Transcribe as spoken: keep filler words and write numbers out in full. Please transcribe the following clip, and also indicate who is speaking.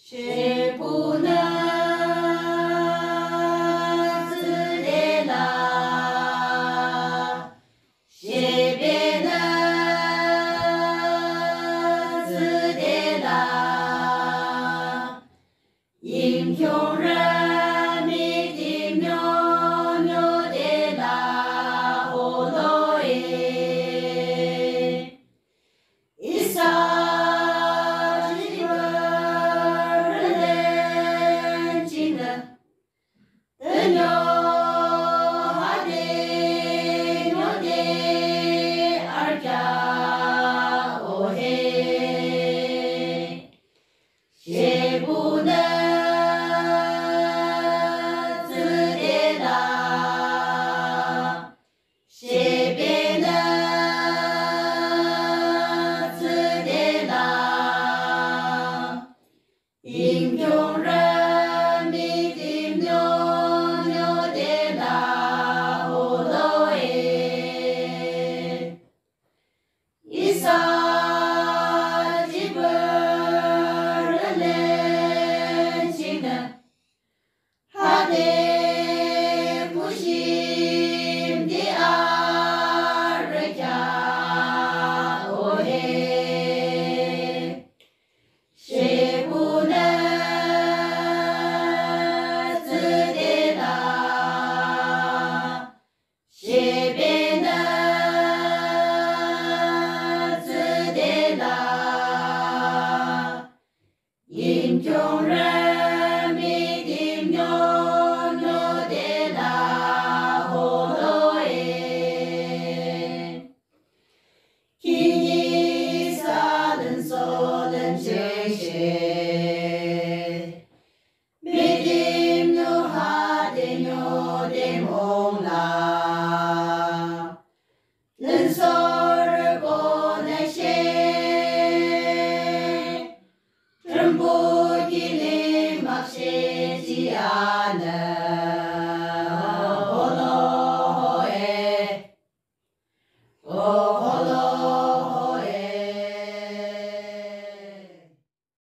Speaker 1: 是不能自的啦，是别能自的啦，英雄人民的牛牛的啦，哦罗耶，一生。也不能自的啦，也别能自的啦，英雄人民的牛牛的啦，哦罗耶，一生。也别能自的啦，英雄人。